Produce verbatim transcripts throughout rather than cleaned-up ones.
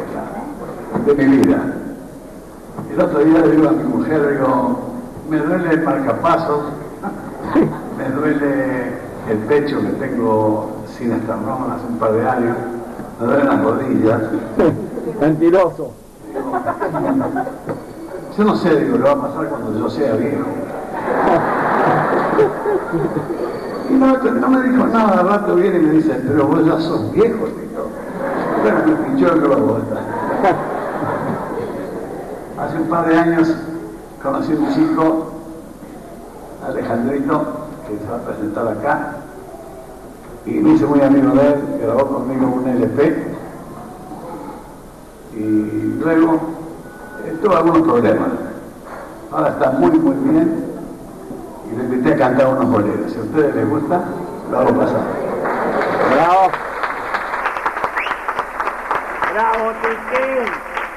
de mi vida. El otro día le digo a mi mujer, digo, me duele el marcapasos, me duele el pecho que tengo sin esternón hace un par de años, me duelen las rodillas. Mentiroso. Yo no sé, digo, lo va a pasar cuando yo sea viejo. Y no, no me dijo nada, al rato viene y me dice, pero vos ya sos viejo, digo. Bueno, me pinchó el globo. Hace un par de años conocí a un chico, Alejandrito, que se va a presentar acá, y me hice muy amigo de él, grabó conmigo un L P, y luego eh, tuvo algunos problemas. Ahora está muy, muy bien, y le invité a cantar unos boleros. Si a ustedes les gusta, lo hago pasar. Bravo. Bravo, Tiquín.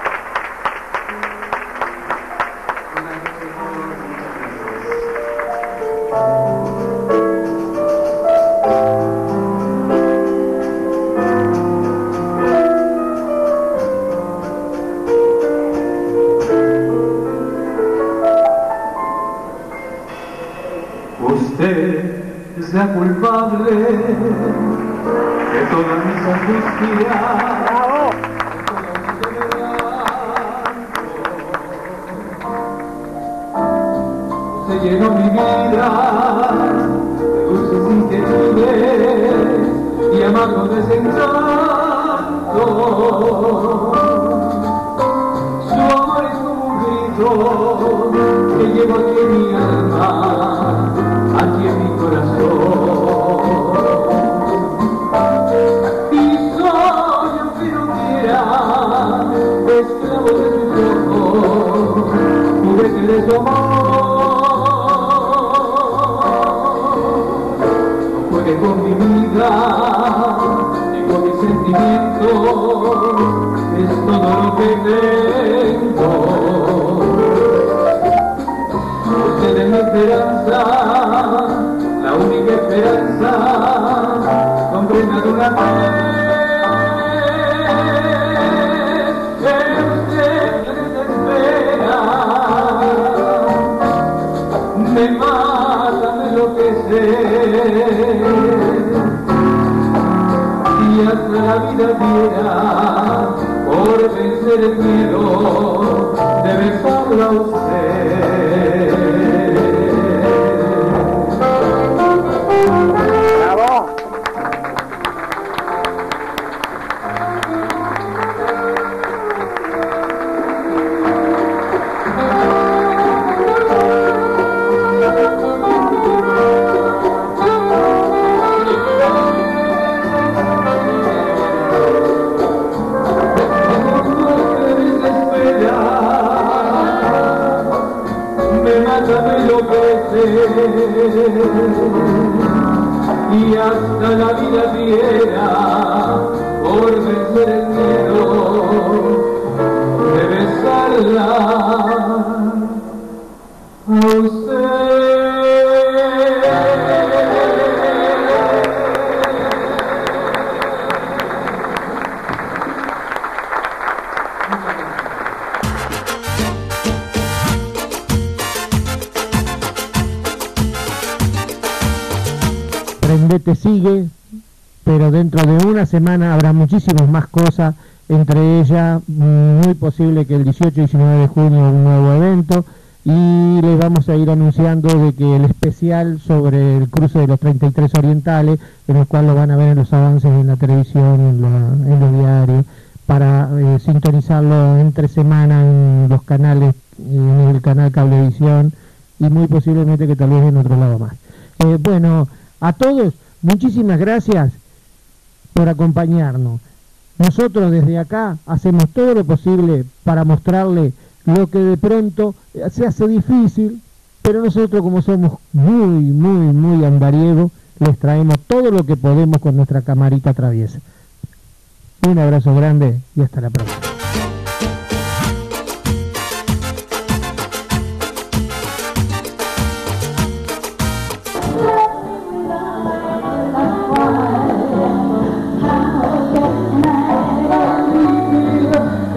Usted es la culpable de todas mis angustias. Bravo. Se llenó mi vida de dulces inquietudes y amargos desencantos. Su amor es como un grito que llevo aquí en mi alma, aquí en mi corazón. Y soy, aunque no quiera, esclavo de sus ojos, juguete de su amor. No juegue con mi vida, ni con mis sentimientos, es todo lo que tengo. Usted es mi esperanza, la única esperanza, comprenda de una vez. Usted me desespera, me mata, me enloquece, y hasta la vida diera por vencer el miedo de besarla a usted. Bravo. Y hasta la vida diera por vencer el miedo de besarla a usted. Prendete sigue, pero dentro de una semana habrá muchísimas más cosas, entre ellas muy posible que el dieciocho y diecinueve de junio un nuevo evento, y les vamos a ir anunciando de que el especial sobre el cruce de los treinta y tres orientales, en el cual lo van a ver en los avances en la televisión, en, la, en los diarios, para eh, sintonizarlo entre semana en los canales, en el canal Cablevisión, y muy posiblemente que tal vez en otro lado más. Eh, bueno, a todos, muchísimas gracias por acompañarnos. Nosotros desde acá hacemos todo lo posible para mostrarle lo que de pronto se hace difícil, pero nosotros, como somos muy, muy, muy andariegos, les traemos todo lo que podemos con nuestra camarita traviesa. Un abrazo grande y hasta la próxima. How can I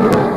Gracias.